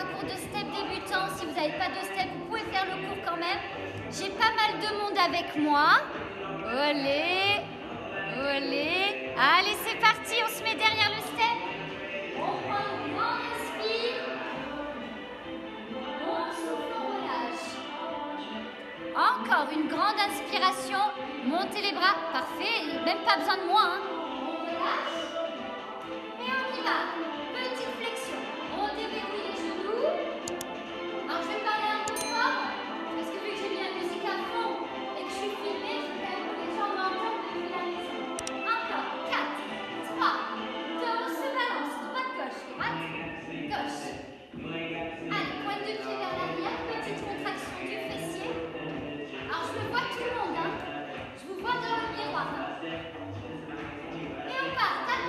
un cours de step débutant. Si vous n'avez pas de step, vous pouvez faire le cours quand même. J'ai pas mal de monde avec moi. Olé, olé. Allez, c'est parti, on se met derrière le step. On prend une grande inspire. On souffle, on relâche. Encore une grande inspiration. Montez les bras. Parfait, même pas besoin de moi. Hein. On relâche. Et on y va. Petite flexion. On déverrouille les genoux. Alors je vais parler un peu fort. Parce que vu que j'ai mis la musique à fond et que je suis filmée, je vais quand même que les gens m'entendent depuis la maison. Encore. 4, 3, 2, on se balance. Droite, gauche. Droite, gauche. Allez, pointe de pied vers l'arrière. Petite contraction du fessier. Alors je le vois tout le monde. Hein. Je vous vois dans le miroir. Hein. Et on part.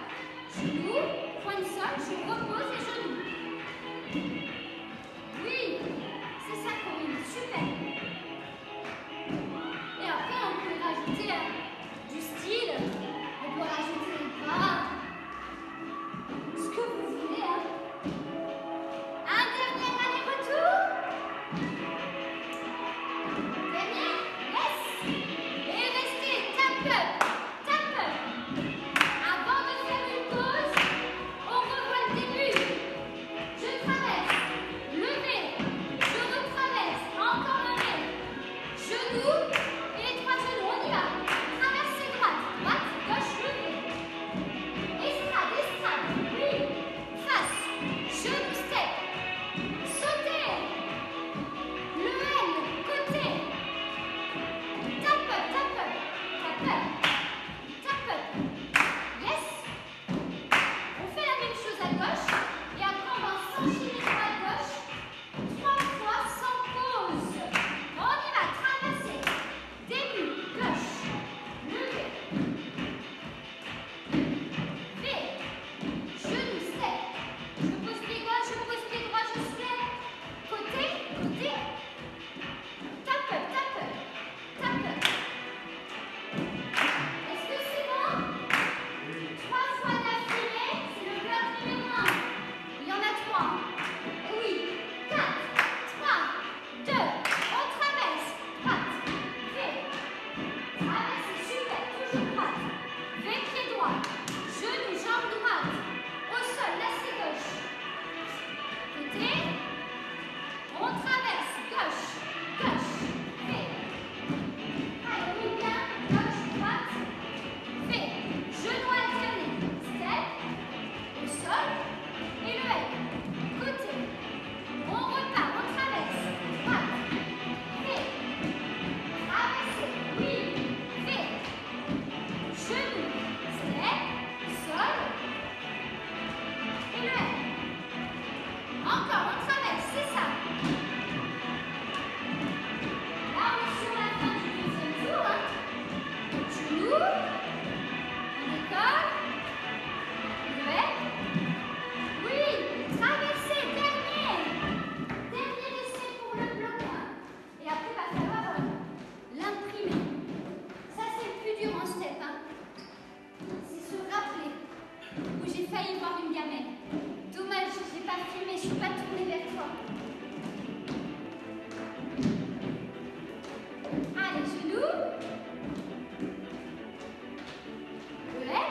Genou, point de sol, je repose les genoux. Oui, c'est ça Corinne, super. Et après on peut rajouter du style, on peut rajouter les bras, ce que vous voulez. Un dernier aller-retour. Dernier, yes. Et restez, tap up, tap up. Avant de faire une pause, on revoit le début. Je traverse, lever, je retraverse, encore lever. Genoux et les trois genoux, on y va. Traversée droite, droite, gauche, lever. Estrade, estrade, oui. Face, genou, step. Sauter. Le L, côté. Tap up, tap up, tap up, tap up. Yes. On fait la même chose à gauche et après on va s'enchaîner sur la gauche 3 fois sans pause. On y va, traverser. Début, gauche, lever. V, genou, step. Je pose pied gauche, je pose pied droit, je soulève. Côté, côté. Tap up, tap up, tap up. Est-ce que c'est bon? 3 fois d'affilée, c'est le bloc numéro 1. Il y en a 3. Et oui, 4, 3, 2, on traverse. Droite, V. Traverse, super, toujours droite. V, pied droit. Genou, jambe droite. Au sol, lacet gauche. Côté. On traverse, gauche, gauche, V. Allez, on met bien, gauche, droite, V. Genou alterné, step, au sol, et le L. Côté. On repart, on traverse, droite, V. Traverser, oui, V. Genou, step, sol, et le L. Encore, on traverse, c'est ça. Là, on est sur la fin du deuxième tour. Genou, on décolle, levée. Oui, traverser, dernier. Dernier essai pour le bloc 1. Et après, il va falloir l'imprimer. Ça, c'est le plus dur en step. C'est se rappeler où j'ai failli voir une gamelle. Dommage, je n'ai pas filmé, je ne suis pas tournée vers toi. Allez, genoux. Le L.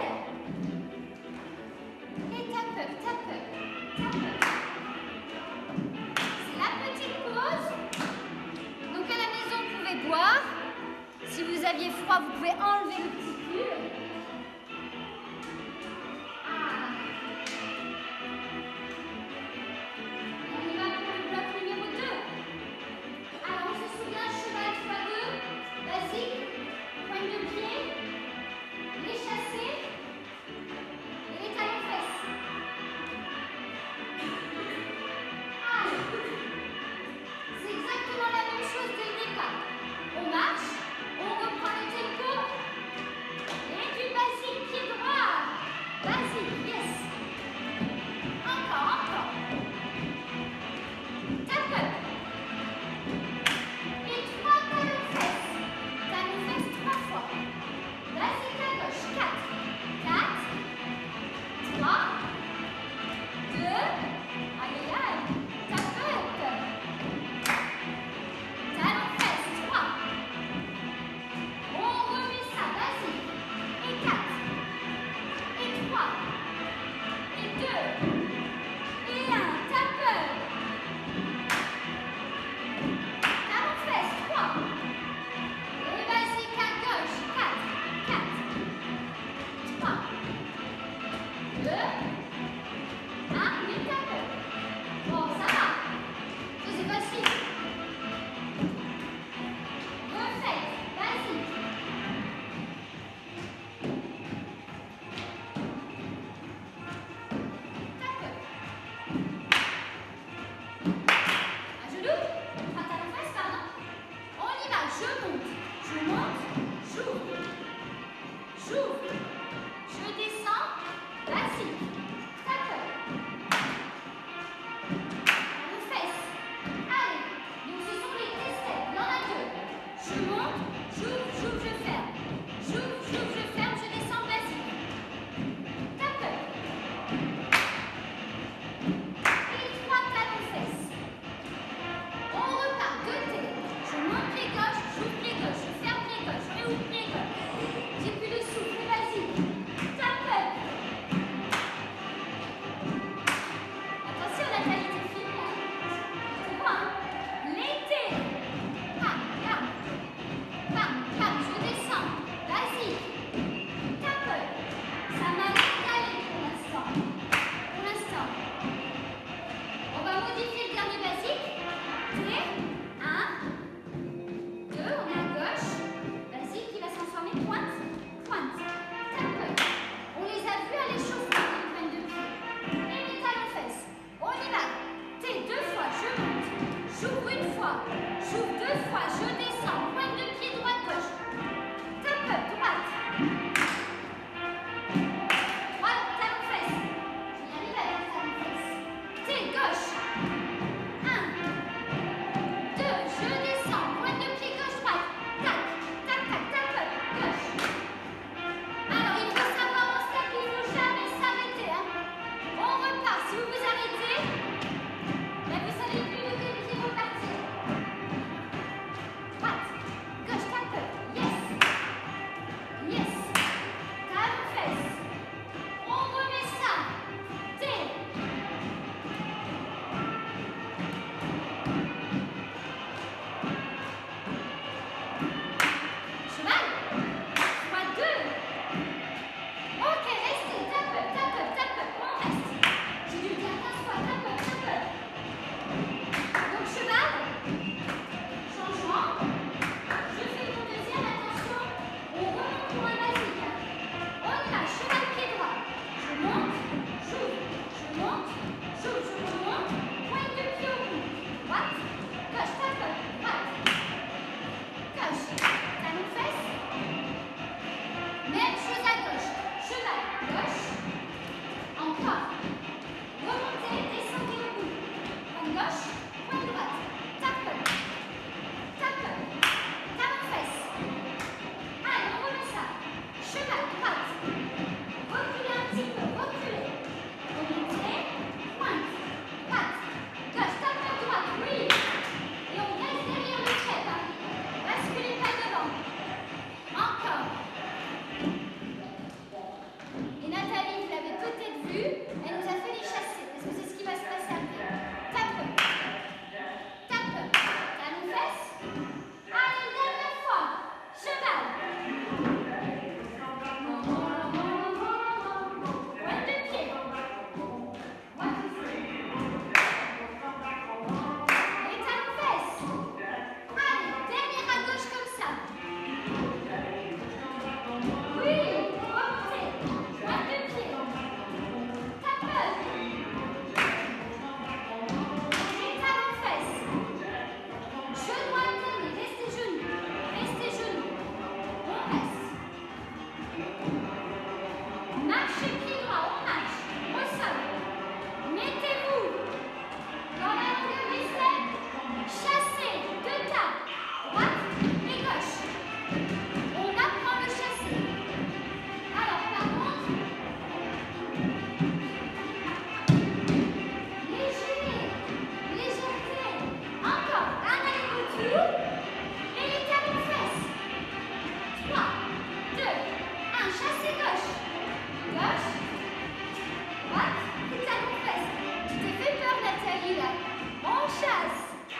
Et tap up, tap up, tap up. C'est la petite pause. Donc à la maison, vous pouvez boire. Si vous aviez froid, vous pouvez enlever le petit pull. Ah. On y va pour le bloc numéro 2. Alors, on se souvient, cheval x2, basique, pointe de pied, les chassés et les talons-fesses. Allez, c'est exactement la même chose dès le départ. On marche, on reprend le tempo et du basique pied droit. Basique, yes. Encore, encore. Tap up. Et 3 talons-fesses. Talons-fesses 3 fois. Basique à gauche. 4, 4, 3, 2, aïe aïe aïe. Tap up. Talons-fesses 3. On remet ça, basique. Et 4, et 3, et 2, et 1. Tap up. Talons-fesses 3. Et basique à gauche. 4, 4, 3, 2, 1. Mais tap up. Bon, ça va. Ça, c'est facile. Refaites. Basique. Tap reste. J'ai dû le dire 15 fois. Tape. Donc cheval. Changement. Je fais mon deuxième. Attention. On remonte pour un basique. On y va. Cheval pied droit. Je monte. J'ouvre. Je monte. J'ouvre. Je remonte. Pointe de pied au bout. Droite. Gauche. Tape. Droite. Gauche. Talon fesse. Même chose à gauche. Cheval. Gauche. Encore. Remontez. Descendez au bout. Pointe gauche. Pointe droite. Tape. Talon fesse. Allez, on remet ça. Cheval. Droite. Reculez un petit peu. Reculez. Remontez. Pointe. Droite. Gauche. Tape droite. Oui. Et on reste derrière le trait. Basculez pas devant. Encore. Et Nathalie, vous l'avez peut-être vu, elle nous a fait les chasser, parce que c'est ce qui va se passer après. Tape. Talon fesse. Allez, dernière fois. Cheval. Pointe de pied. Et talon fesse. Allez, dernière à gauche comme ça. Oui, remontez. Pointe de pied. Tape. Et talon fesse. Genou alterné, restez genoux. On reste. Marche pied droit, on marche. Au sol. Mettez-vous dans la longueur des steps. Chassez, deux tapes. Droite et gauche. On apprend le chasser. Alors, par contre, légèreté. Encore, un aller-retour. Et les talons fesses. 3, 2, 1, chassez gauche. Gauche. Droite. Et talons fesses. Tu t'es fait peur, Nathalie, là. On chasse.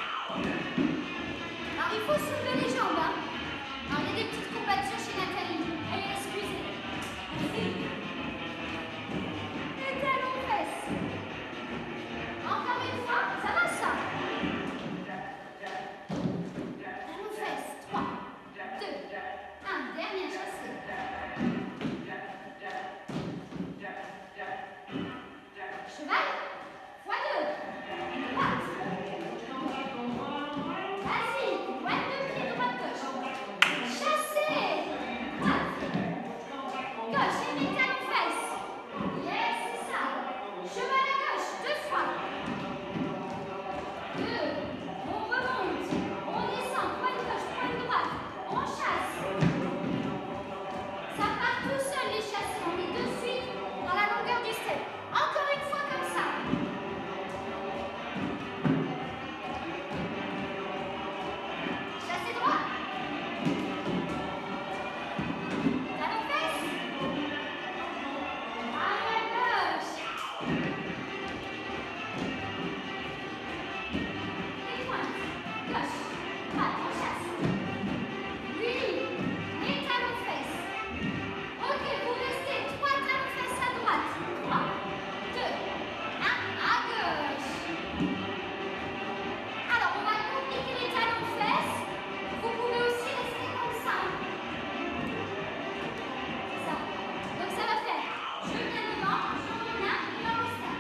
Alors, il faut soulever les jambes, hein. Alors, il y a des petites courbatures chez Nathalie. Elle est excusée. Les talons fesses. Encore une fois, ça va ça. Talons fesses. 3, 2, 1. Dernière chassée. Cheval. x2. Droite. Vas-y. Pointe de pied droite gauche. Chassez. Droite. Gauche et mes talons fesses. Yes, c'est ça. Cheval à gauche. 2 fois. 2. On remonte. On descend. Pointe gauche, pointe droite. On chasse. Ça part tout seul les chassés. On est de suite dans la longueur du step. Encore une fois comme ça. Chassez droit. Talon fesse. Allez à gauche. Et pointe. Gauche. Droite. On chasse. Oui. Les talons fesses. Ok, vous restez 3 talons fesses à droite. 3, 2, 1 à gauche. Alors, on va compliquer les talons fesses. Vous pouvez aussi rester comme ça. C'est ça. Donc, ça va faire. Je viens devant, je reviens et on reste.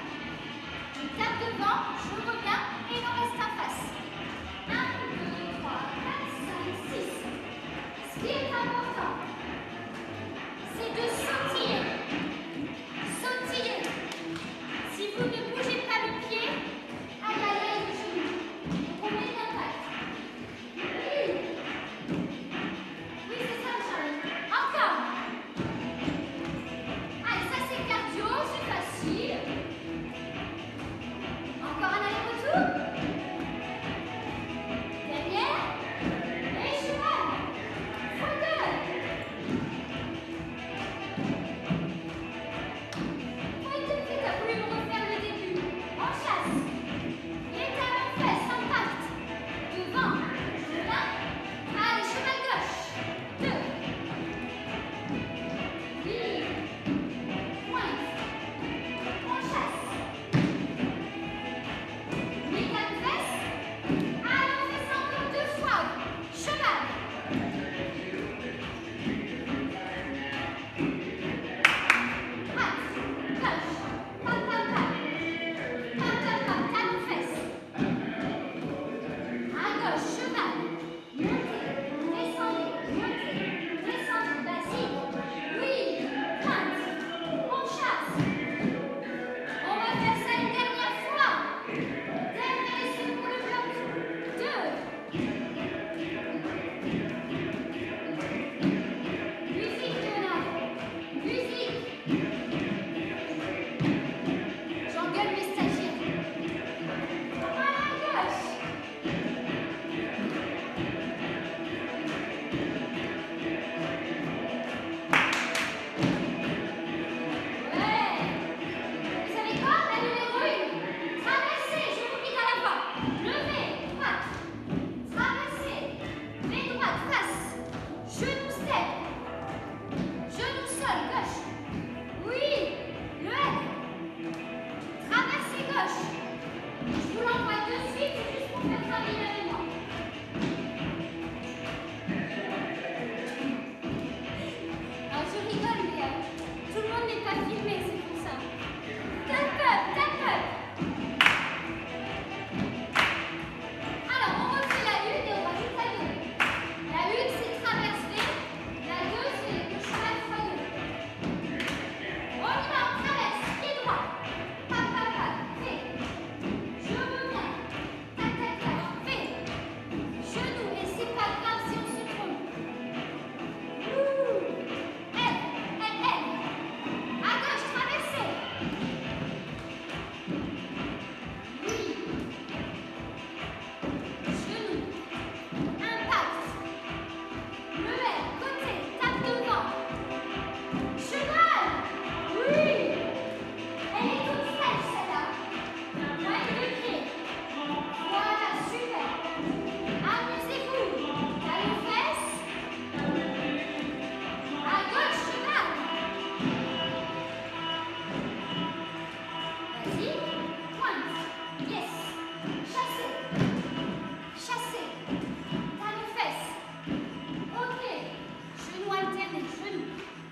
Vas-y. Pointe. Yes. Chassez. Chassez. Talon fesse. Ok. Genou alterné. Genou.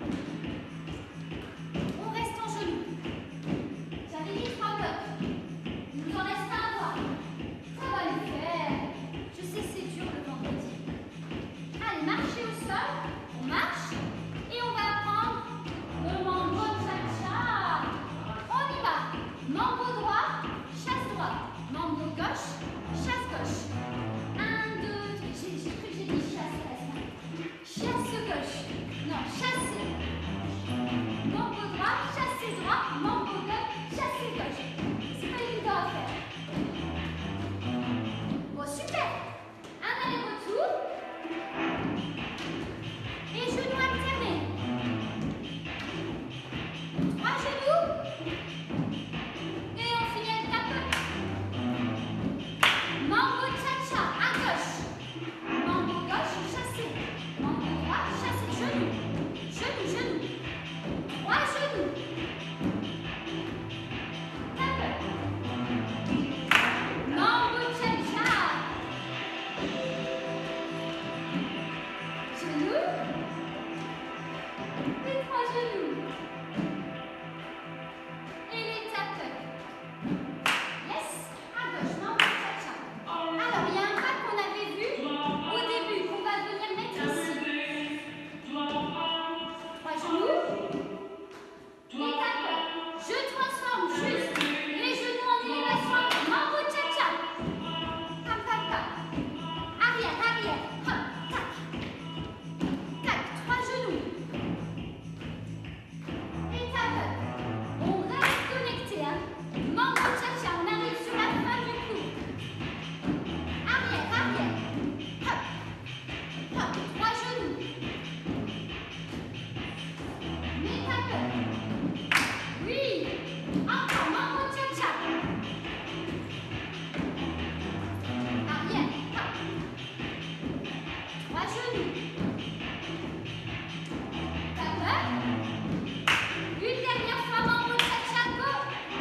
On reste en genou. J'avais dit 3 blocs. Il nous en reste un à voir. Ça va le faire. Je sais, c'est dur le vendredi. Allez, marchez au sol. On marche. Et on va prendre le mambo cha-cha. On y va. Mambo droit, chasse droite. Mambo gauche, chasse gauche. 1, 2, j'ai cru que j'ai dit chasse la semaine. Chasse gauche. Non, chasser. Mambo droit, chasser droit. Mambo gauche, chasser gauche. C'est pas évident à faire. Bon, super. Un aller-retour. Et genoux alternés. 3 genoux. Et on finit avec tape. Mambo cha-cha à gauche. Mambo gauche, chassé. Mambo droit, chassé. Genou. Genou, genou. 3 genoux. Tape. Mambo cha-cha. Genoux. Les 3 genoux. Et les tapes. Yes. À gauche, mambo cha-cha. Alors, il y a un pas qu'on avait vu au début, qu'on va venir mettre ici. 3 genoux. Les tapes. Je transforme juste les genoux en élévation. Mambo cha-cha. Pam, pam, pam. Arrière, arrière. Hop, tac. Tac, 3 genoux. Et tape. On reste connecté, hein. Mambo cha-cha, on arrive sur la fin du coup. Arrière, arrière. Hop, hop, 3 genoux. Mais tape. Oui. Encore, mambo cha-cha. Arrière, hop. 3 genoux. Tape. Une dernière fois, mambo cha-cha, go.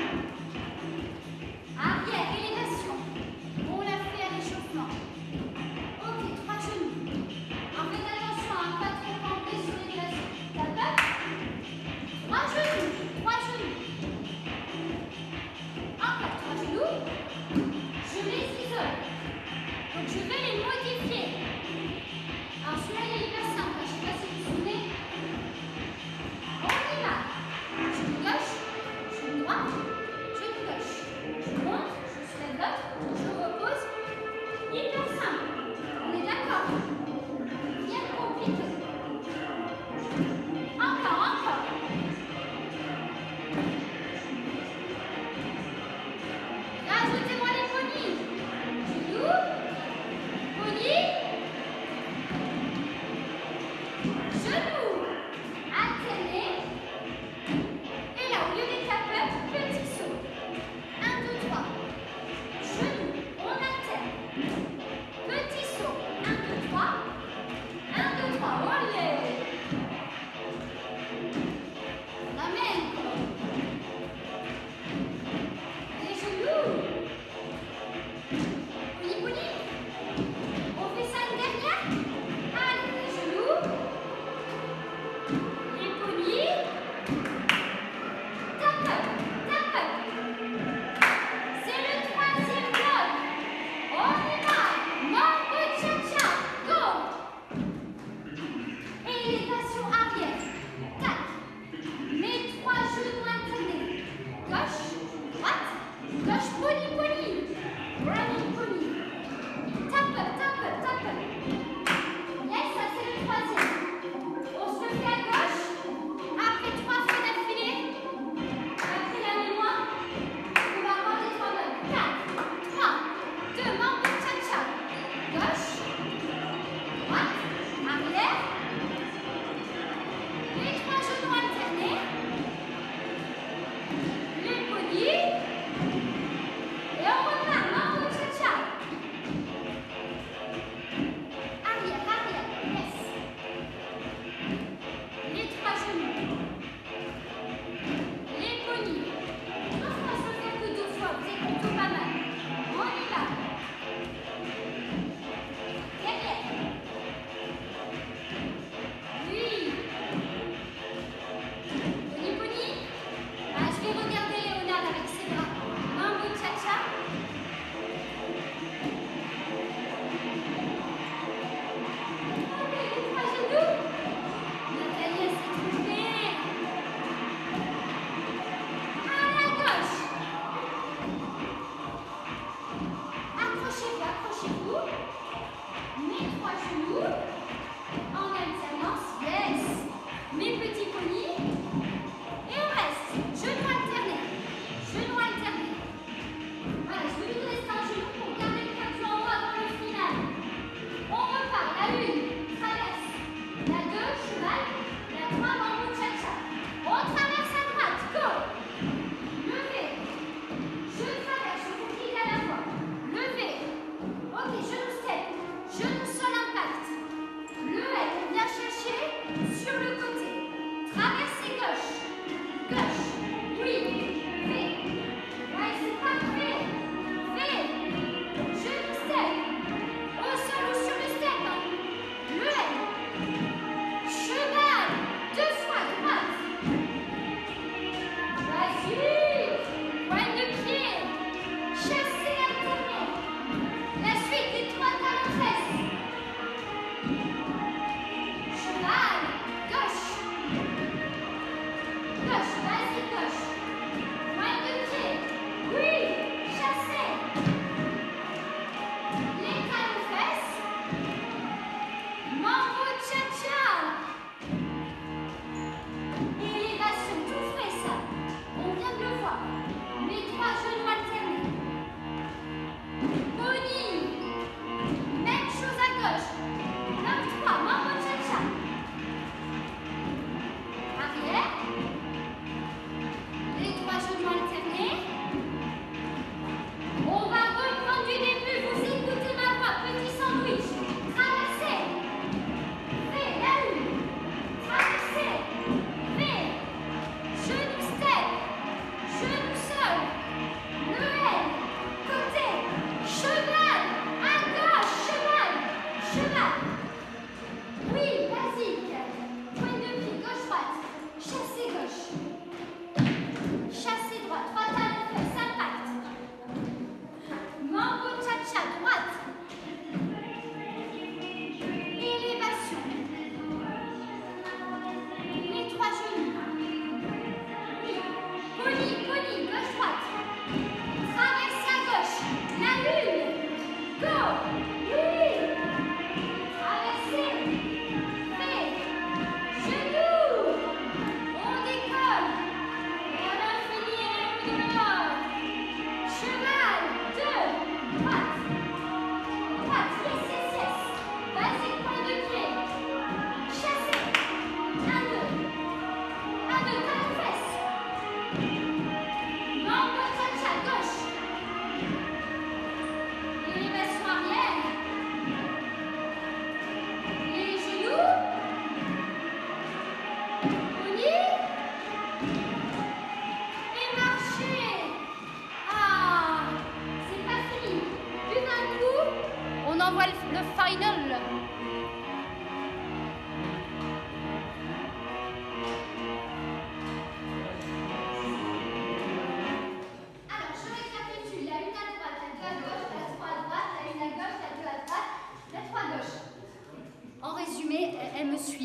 Arrière, élévation. On l'a fait à l'échauffement. Ok, 3 genoux. Alors faites attention à ne pas trop camper sur l'élévation. Tape. 3 genoux. 3 genoux. Encore 3 genoux. Je les isole. Donc je vais les modifier. Alors celui-là il est hyper simple. Je ne sais pas si vous vous souvenez. On y va. Genou gauche, genou droit, genou gauche. Je monte, je soulève l'autre, je repose. Hyper simple. On est d'accord? Rien de compliqué. Encore, encore. Rajoutez-moi les poignées. Genoux, poignées, genoux. Alternés. Et là, au lieu des tapeurs, petit saut. 1, 2, 3. Genoux, on alterne. Petit saut. 1, 2, 3. 1, 2, 3. Olé. On amène. Les genoux. Pouli, pouli. On fait ça une dernière. Allez, les genoux. Les poignets. Tape, tape. C'est le 3e bloc. On y va. Mambo cha-cha. Go. Élévation arrière. Tac. Les 3 genoux alternés. Gauche, droite. Gauche, pony, pony. Running pony. Tape, tape, tape. Yes, ça c'est le 3e. On se le fait à gauche. Après 3 fois d'affilée. Après la mémoire. On va avoir les 3 blocs. 4, 3, 2, mambo cha-cha. Gauche, droite, arrière. Les 3 genoux alternés. Les poignets.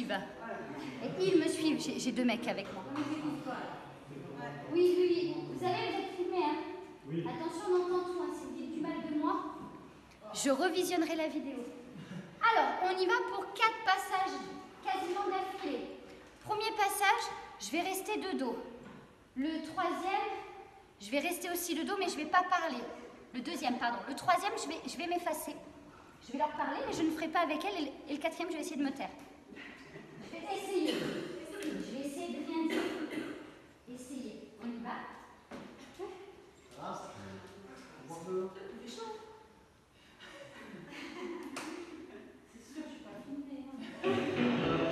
suivent. Et ils me suivent. J'ai 2 mecs avec moi. Oui. Vous savez, vous êtes filmés, hein? Oui. Attention, on entend tout, hein. Si vous dites du mal de moi, je revisionnerai la vidéo. Alors, on y va pour 4 passages quasiment d'affilée. Premier passage, je vais rester de dos. Le 3e, je vais rester aussi de dos, mais je ne vais pas parler. Le 2e, pardon. Le 3e, je vais m'effacer. Je vais leur parler, mais je ne ferai pas avec elles. Et le 4e, je vais essayer de me taire. Je vais essayer. Je vais essayer de rien dire. Essayez. On y va. Il fait chaud. C'est sûr, je ne suis pas filmée.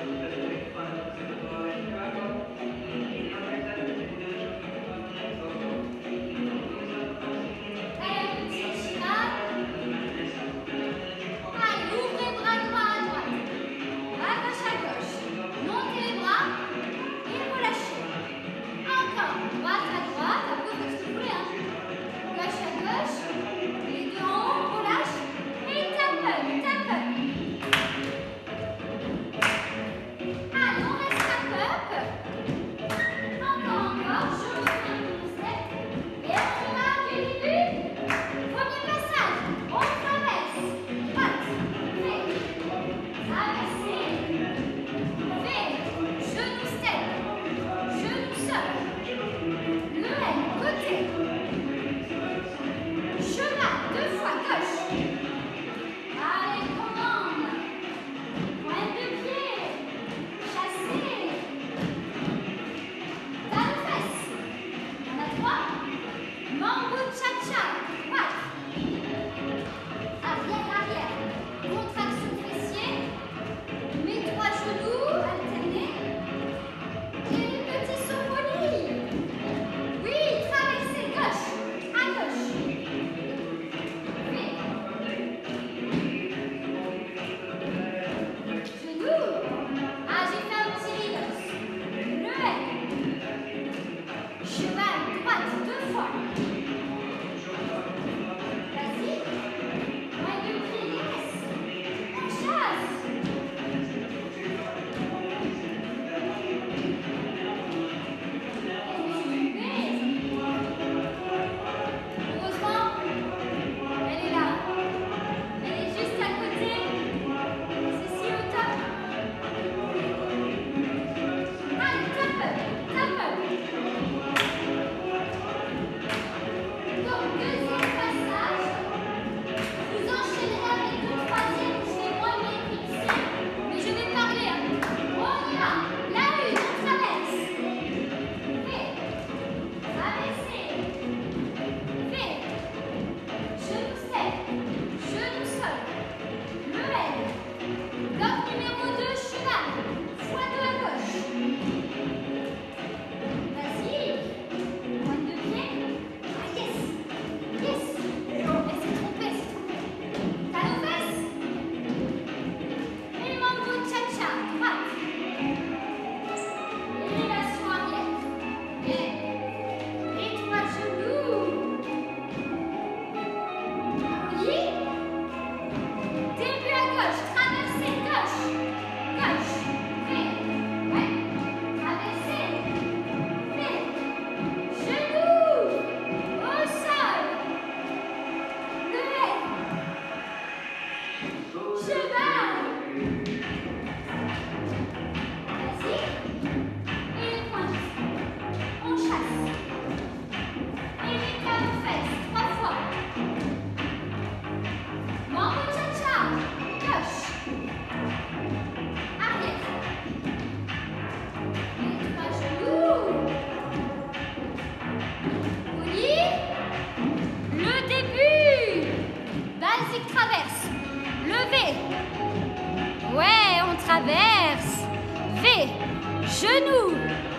Genou.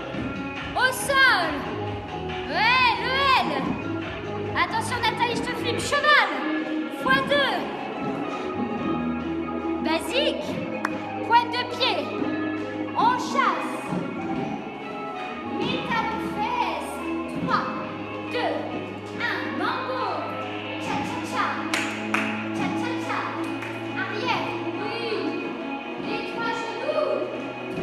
Au sol. Ouais, le L. Attention Nathalie, je te filme. Cheval. x2. Basique. Pointe de pied. On chasse. Métallo-fesse. 3, 2, 1. Mango. Cha-cha-cha. Cha-cha-cha. Arrière. Oui. Les 3 genoux.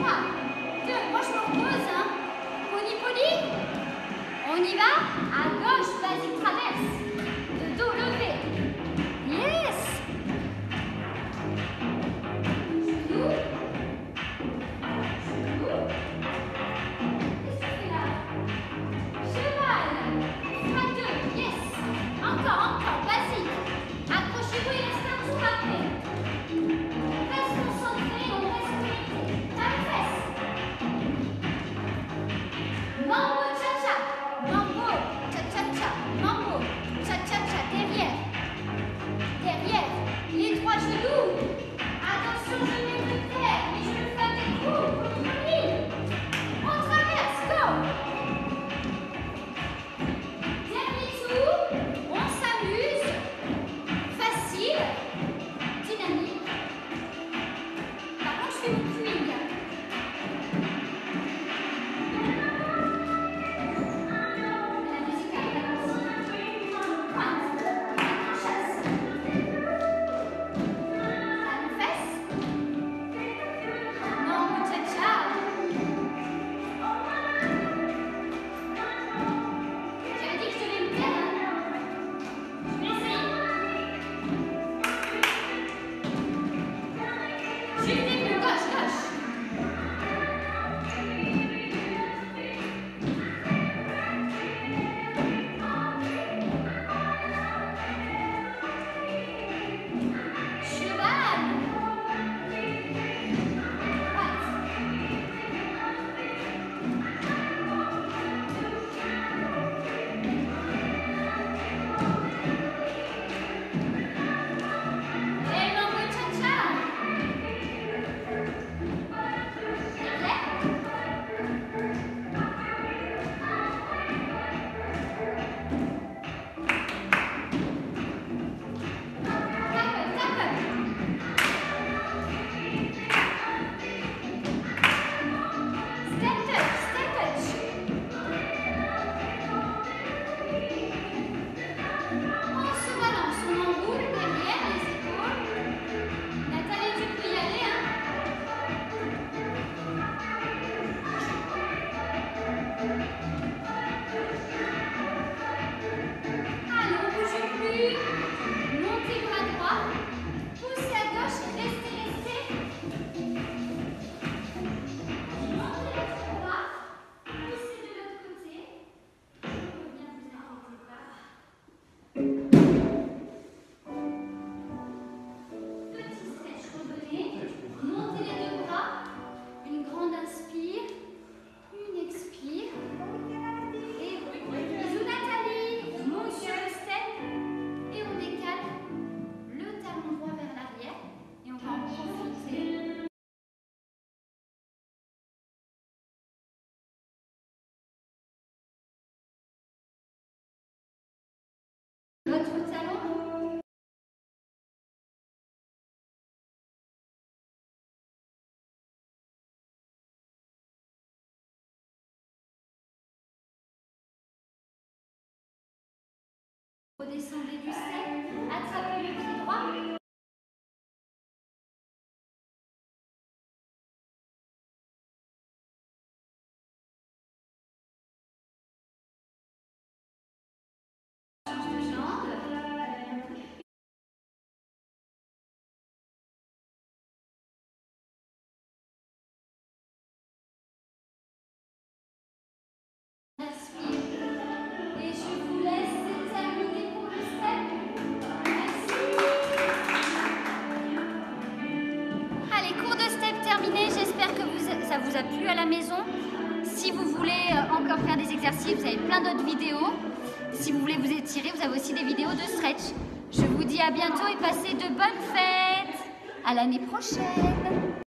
Redescendez du step, attrapez le pied droit. Et je vous laisse terminer pour le step. Merci. Allez, cours de step terminé. J'espère que ça vous a plu à la maison. Si vous voulez encore faire des exercices, vous avez plein d'autres vidéos. Si vous voulez vous étirer, vous avez aussi des vidéos de stretch. Je vous dis à bientôt et passez de bonnes fêtes. À l'année prochaine.